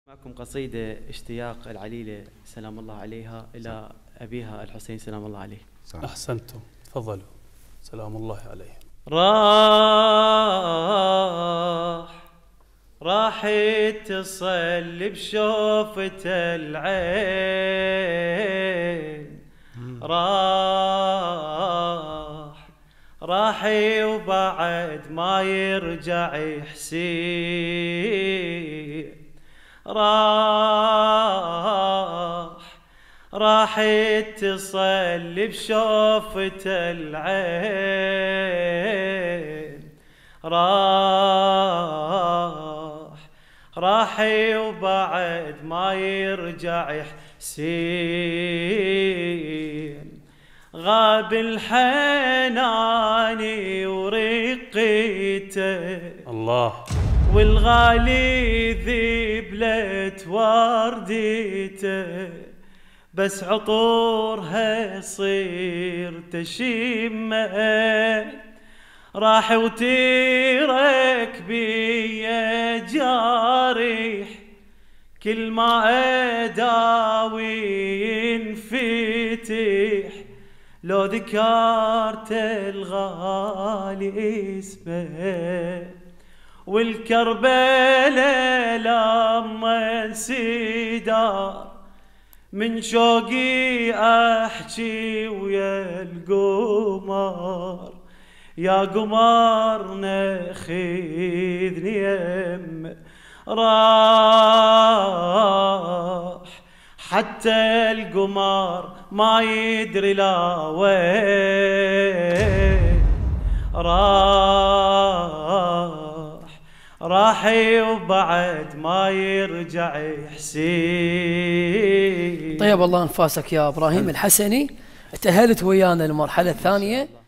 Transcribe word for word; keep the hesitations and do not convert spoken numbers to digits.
معكم قصيدة اشتياق العليلة سلام الله عليها إلى أبيها الحسين سلام الله عليه. أحسنتم، تفضلوا. سلام الله عليه. راح راح يتصل بشوفة العين، راح راح وبعد ما يرجع يحسين، راح راح يتصل بشوفة العين، راح راح وبعد ما يرجع يحسين، غاب الحناني ورقيته الله، والغالي ذبلت ورديته، بس عطورها يصير تشمه، راح وترك بيا جارح، كل ما اداوي ينفتح، لو ذكرت الغالي اسمه، والكربلة لما انسدار من شوقي احكي ويا القمر، يا قمر ناخذني يم، راح حتى القمر ما يدري لا وين، راح راح وبعد ما يرجع يحسين. طيب الله انفاسك يا ابراهيم الحسني. تأهلت ويانا المرحلة الثانية